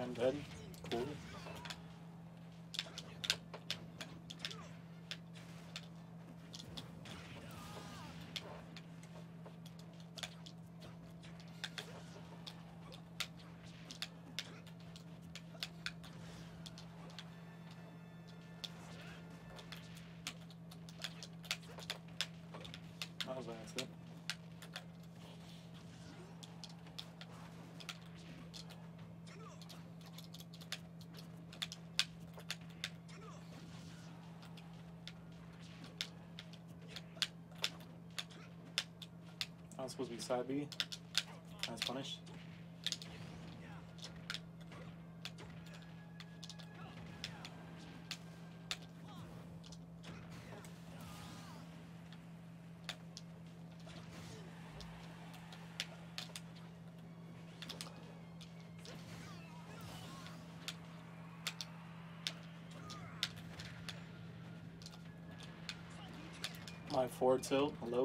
I'm dead. Cool. That was it. I was supposed to be side B. That's punished. My forward tilt, hello.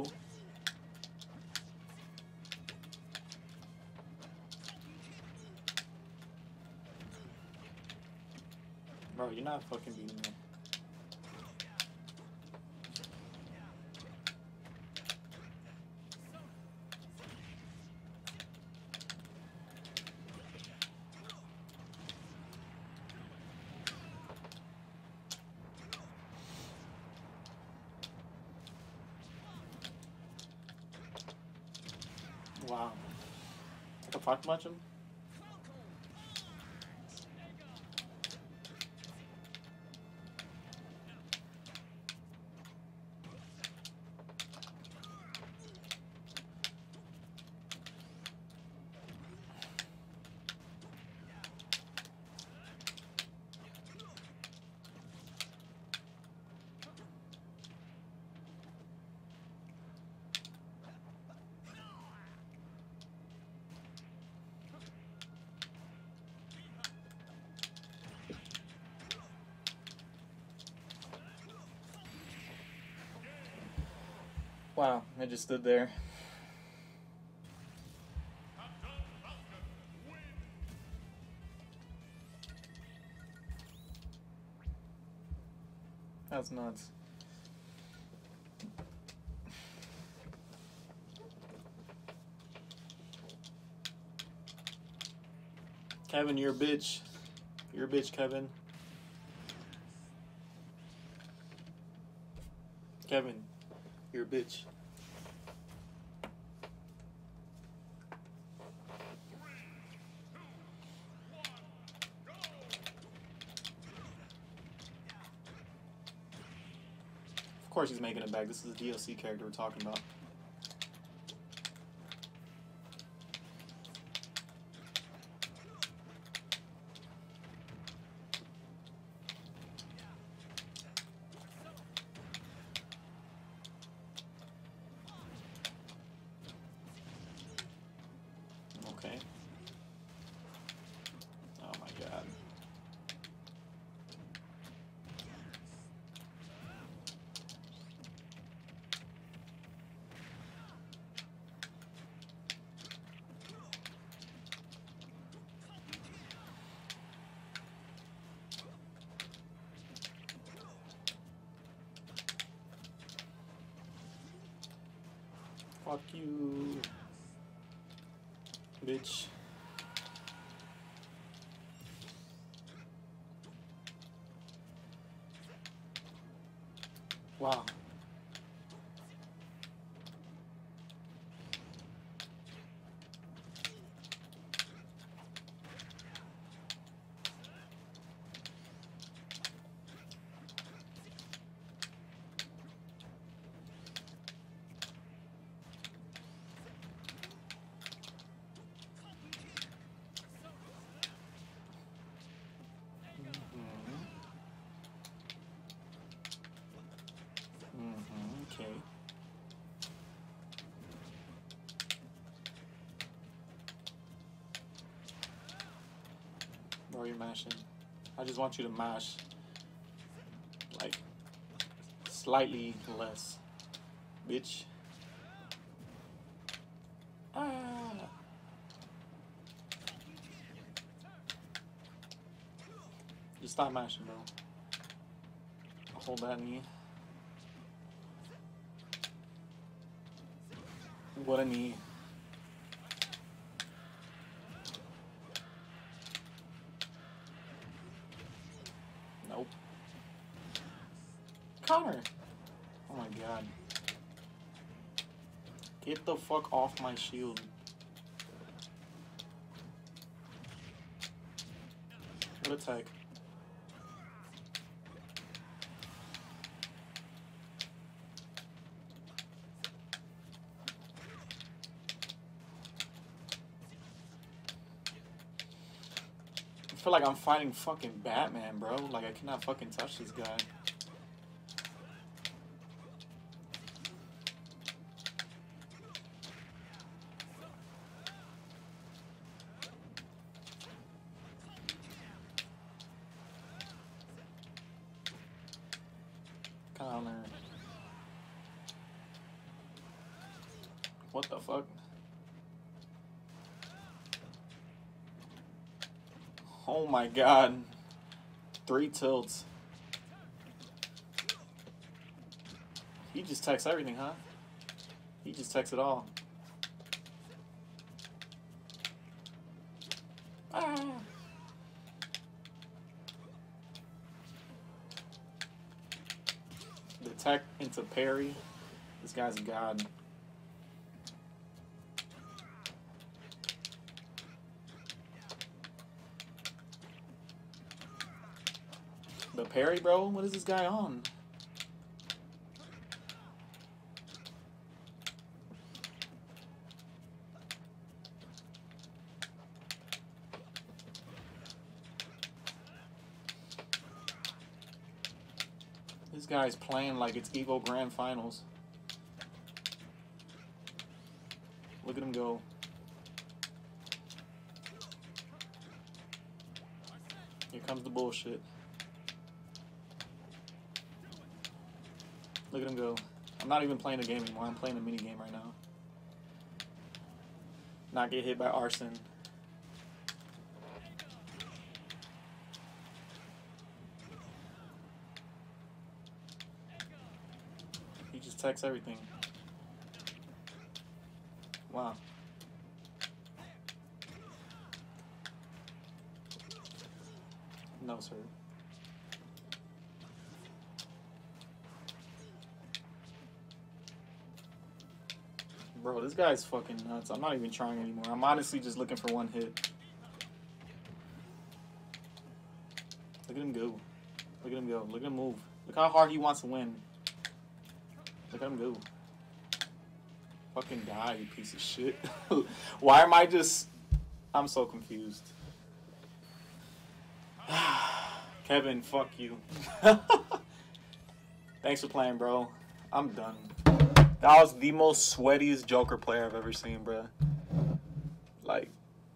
Bro, you're not fucking beating me. Wow. I can fuck much him? Wow, I just stood there. That's nuts. Kevin, you're a bitch. You're a bitch, Kevin. Kevin, you're a bitch. Of course he's making it back. This is the DLC character we're talking about. Okay. Oh my god. Fuck you, bitch. Wow. Okay. Bro, you're mashing. I just want you to mash, like, slightly less, bitch. Ah. Just stop mashing, bro. Hold that knee. What a knee. Nope. Counter. Oh my god. Get the fuck off my shield. What attack? I feel like I'm fighting fucking Batman, bro. Like, I cannot fucking touch this guy. Counter. What the fuck? Oh my god. 3 tilts. He just texts everything, huh? He just texts it all. Ah. The tech into parry. This guy's a god. The parry, bro? What is this guy on? This guy's playing like it's Evo Grand Finals. Look at him go. Here comes the bullshit. Look at him go. I'm not even playing the game anymore. I'm playing a mini game right now. Not get hit by arson. He just texts everything. Wow. No, sir. Bro, this guy's fucking nuts. I'm not even trying anymore. I'm honestly just looking for one hit. Look at him go. Look at him go. Look at him move. Look how hard he wants to win. Look at him go. Fucking die, you piece of shit. Why am I just... I'm so confused. Kevin, fuck you. Thanks for playing, bro. I'm done. That was the most sweatiest Joker player I've ever seen, bro. Like,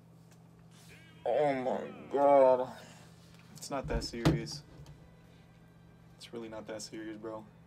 oh my god. It's not that serious. It's really not that serious, bro.